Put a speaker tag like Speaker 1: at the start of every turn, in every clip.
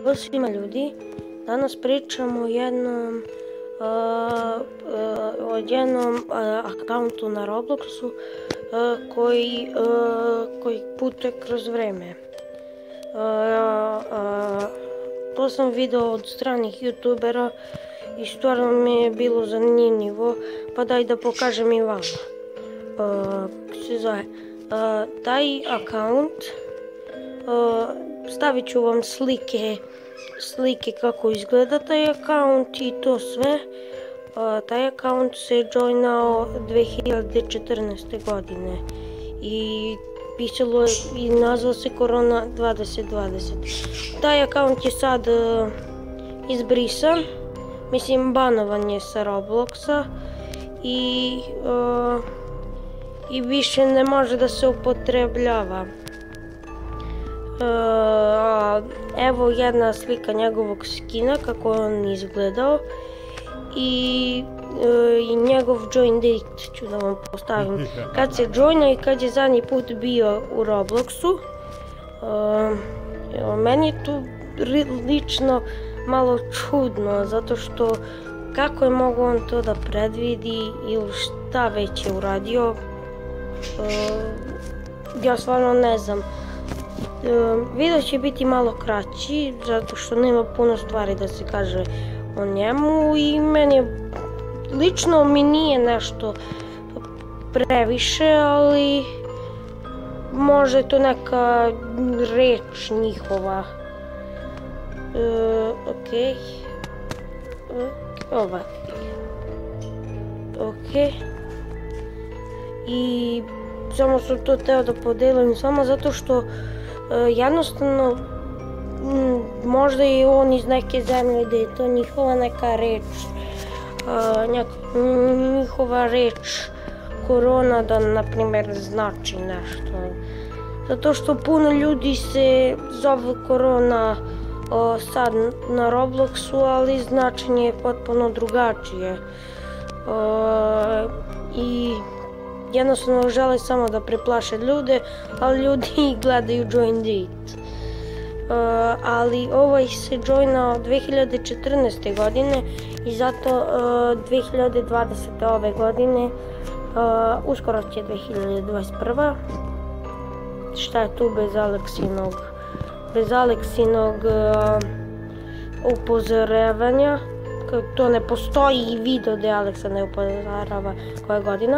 Speaker 1: Pozdrav svima ljudi, danas pričamo o jednom akauntu na Robloxu koji putuje kroz vreme. To sam video od stranih youtubera i stvarno mi je bilo zanimljivo, pa daj da pokažem i vama. Taj akaunt, stavit ću vam slike kako izgleda taj akaunt i to sve. Taj akaunt se joinao 2014. godine i pisalo je i nazvao se Korona 2020. Taj akaunt je sad izbrisan, mislim banovan je sa Robloxa i više ne može da se upotrebljava. Evo jedna slika njegovog skina kako je on izgledao i njegov join date ću da vam postavim kad se joinao i kad je zadnji put bio u Robloxu. Meni je tu lično malo čudno zato što kako je mogao on to da predvidi ili šta već je uradio, ja stvarno ne znam. Video će biti malo kraći zato što nema puno stvari da se kaže o njemu i lično mi nije nešto previše, ali možda je to neka reč njihova. I samo sam to teo da podelim samo zato što jednostavno možda je on iz neke zemlje da je to njihova neka reč, njihova reč korona da na primjer znači nešto. Zato što puno ljudi se zove korona sad na Robloxu, ali značenje je potpuno drugačije. I jednostavno žele samo da preplaše ljude, ali ljudi gledaju join date. Ali ovaj se joinao 2014. godine i zato 2020. ove godine, uskoro će 2021. Šta je tu bez Aleksinog upozoravanja, to ne postoji i video gde Aleksa ne upozorava koja godina.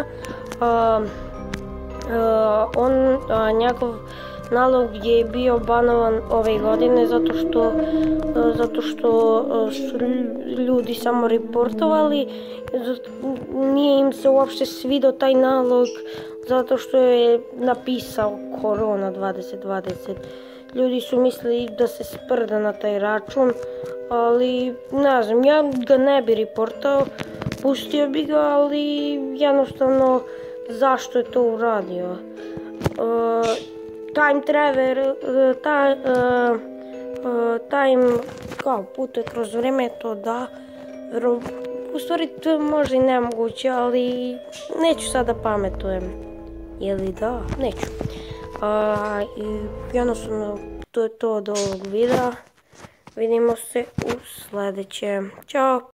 Speaker 1: Njegov nalog je bio banovan ove godine zato što su ljudi samo reportovali, nije im se uopšte svidao taj nalog zato što je napisao Korona 2020. Ljudi su mislili da se sprda na taj račun, ali ne znam, ja ga ne bi reportao, pustio bi ga, ali jednostavno zašto je to uradio? Time kao putuje kroz vreme, to da, u stvari to je možda i nemoguće, ali neću sada pametujem, ili da, neću. I jednostavno to je to od ovog videa, vidimo se u sljedećem, ćao!